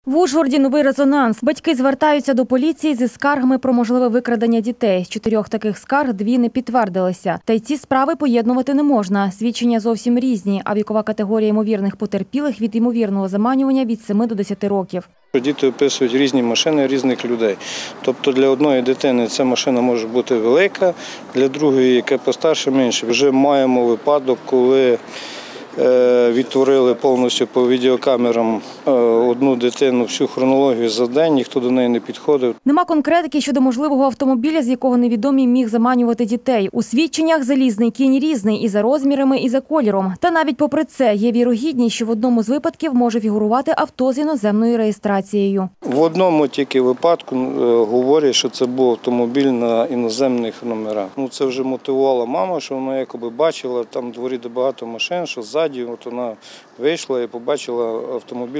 В Ужгороді новий резонанс. Батьки звертаються до поліції зі скаргами про можливе викрадення дітей. З 4 таких скарг 2 не підтвердилися. Та й ці справи поєднувати не можна. Свідчення зовсім різні, а вікова категорія ймовірних потерпілих від ймовірного заманювання від 7 до 10 років. Діти описують різні машини різних людей. Тобто для одної дитини ця машина може бути велика, для другої, яка постарше, менше. Вже маємо випадок, коли відтворили повністю по відеокамерам одну дитину, всю хронологію за день, ніхто до неї не підходив. Нема конкретики щодо можливого автомобіля, з якого невідомий міг заманювати дітей. У свідченнях залізний кінь різний і за розмірами, і за кольором. Та навіть попри це є вірогідність, що в одному з випадків може фігурувати авто з іноземною реєстрацією. В одному тільки випадку говорять, що це був автомобіль на іноземних номерах. Це вже мотивувала мама, що вона якоби бачила там в дворі де багато машин, що ззаді вона вийшла і побачила автомобіль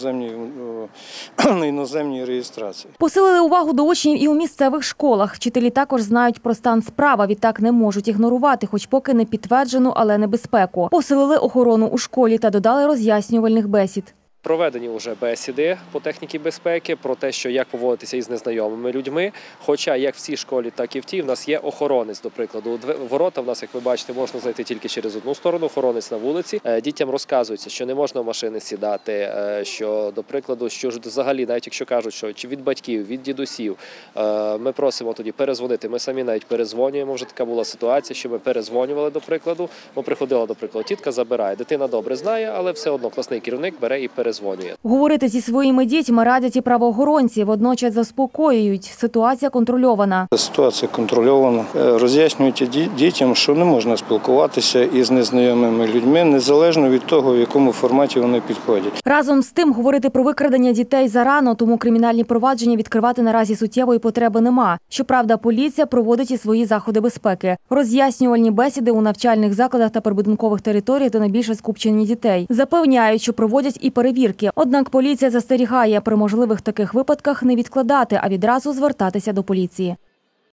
на іноземній реєстрації. Посилили увагу до учнів і у місцевих школах. Вчителі також знають про стан справ, відтак не можуть ігнорувати, хоч поки не підтверджену, але небезпеку. Посилили охорону у школі та додали роз'яснювальних бесід. Проведені вже бесіди по техніці безпеки, про те, що як поводитися із незнайомими людьми. Хоча як в цій школі, так і в тій, в нас є охоронець, до прикладу. Ворота в нас, як ви бачите, можна зайти тільки через одну сторону, охоронець на вулиці. Дітям розказується, що не можна в машини сідати, що, до прикладу, що ж взагалі, навіть якщо кажуть, що чи від батьків, від дідусів, ми просимо тоді перезвонити. Ми самі навіть перезвонюємо, вже така була ситуація, що ми перезвонювали, до прикладу. Ми приходила, до прикладу, тітка забирає. Дитина добре знає, але все одно класний керівник бере і перезвонює. Говорити зі своїми дітьми радять і правоохоронці, водночас заспокоюють. Ситуація контрольована. Ситуація контрольована. Роз'яснюють дітям, що не можна спілкуватися із незнайомими людьми, незалежно від того, в якому форматі вони підходять. Разом з тим, говорити про викрадення дітей зарано, тому кримінальні провадження відкривати наразі суттєвої потреби нема. Щоправда, поліція проводить і свої заходи безпеки. Роз'яснювальні бесіди у навчальних закладах та прибудинкових територіях, де найбільше скупчені дітей. Запевняють, що проводять і перевірки. Однак поліція застерігає, при можливих таких випадках не відкладати, а відразу звертатися до поліції.